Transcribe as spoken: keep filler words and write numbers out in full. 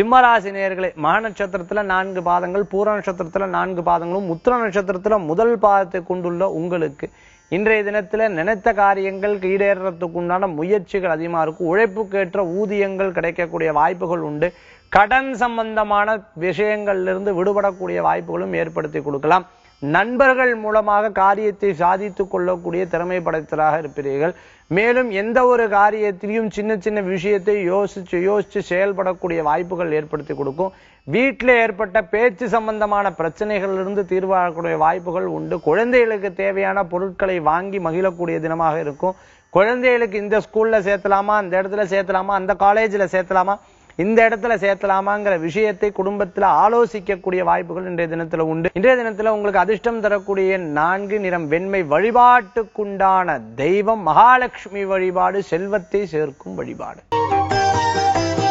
சிம்மராசி நேயர்களே, மக நட்சத்திரத்துல நான்கு பாதங்கள், பூர நட்சத்திரத்துல நான்கு பாதங்களும், உத்திர நட்சத்திரத்துல முதல் பாதத்தை கொண்டுள்ள உங்களுக்கு இன்றைய தினத்துல நினைத்த காரியங்கள் ஈடேறதுக்கு உண்டான முயற்சிகள் அதிகமா இருக்கும். உழைப்புக்கேற்ற ஊதியங்கள் கிடைக்கக்கூடிய வாய்ப்புகள் உண்டு. கடன் சம்பந்தமான விஷயங்கள்ல இருந்து விடுபடக்கூடிய வாய்ப்புகளும் ஏற்படுத்தி கொடுக்கலாம். நண்பர்கள் மூலமாக காரியத்தை சாதித்துக் கொள்ளக்கூடிய திறமை படைத்தராக இருப்பீர்கள். மேலும் எந்த ஒரு காரியத்திலையும் சின்ன சின்ன விஷயத்தை யோசிச்சு யோசிச்சு செயல்படக்கூடிய வாய்ப்புகள் ஏற்படுத்தி கொடுக்கும். வீட்டில் ஏற்பட்ட பேச்சு சம்பந்தமான பிரச்சனைகளிலிருந்து தீர்வாகக்கூடிய வாய்ப்புகள் உண்டு. குழந்தைகளுக்கு தேவையான பொருட்களை வாங்கி மகிழக்கூடிய தினமாக இருக்கும். குழந்தைகளுக்கு இந்த ஸ்கூல்ல சேர்த்தலாமா, அந்த இடத்துல சேர்த்தலாமா, அந்த காலேஜ்ல சேர்த்தலாமா, இந்த இடத்துல சேர்த்தலாமாங்கிற விஷயத்தை குடும்பத்துல ஆலோசிக்கக்கூடிய வாய்ப்புகள் இன்றைய தினத்துல உண்டு. இன்றைய தினத்துல உங்களுக்கு அதிர்ஷ்டம் தரக்கூடிய நான்கு நிறம் வெண்மை. வழிபாட்டுக்குண்டான தெய்வம் மகாலட்சுமி வழிபாடு, செல்வத்தை சேர்க்கும் வழிபாடு.